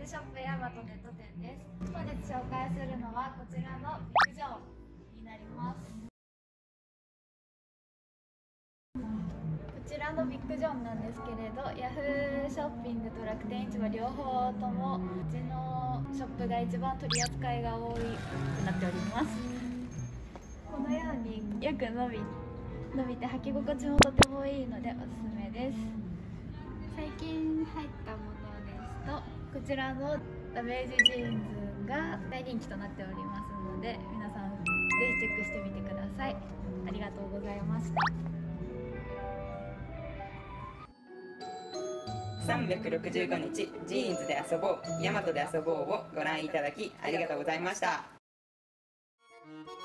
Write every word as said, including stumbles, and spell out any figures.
ズショップヤマトネット店です。本日紹介するのはこちらのビッグジョンになります。こちらのビッグジョンなんですけれど、ヤフーショッピングと楽天市場両方ともうちのショップが一番取り扱いが多いくなっております。このようによく伸び伸びて履き心地もとてもいいのでおすすめです。最近入ったものですと、こちらのダメージジーンズが大人気となっておりますので、皆さんぜひチェックしてみてください。ありがとうございました。 さんびゃくろくじゅうごにちジーンズで遊ぼう、ヤマトで遊ぼうをご覧いただきありがとうございました。